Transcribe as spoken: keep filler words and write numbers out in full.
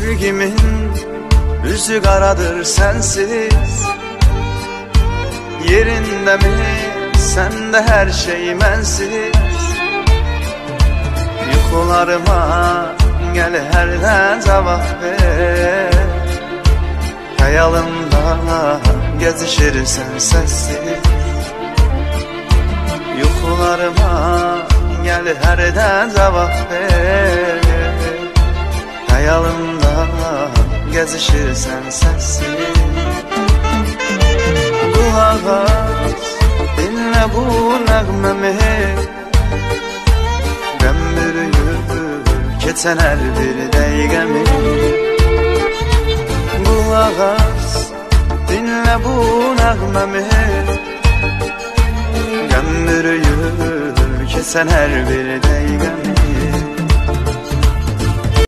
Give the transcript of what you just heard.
Sevgimin yüzü karadır sensiz. Yerinde mi sende her şey mensiz. Yuxularıma gel herden cevap ver. Hayalımda gezişirsen sessiz. Yuxularıma gel herden cevap ver. Hayalımda gezişirsen sessiz. Kulak as, dinle bu nəğmemi. Qəm bürüyür keçən hər bir dəqiqəmi. Kulak as, dinle bu nəğmemi. Qəm bürüyür keçən hər bir dəqiqəmi.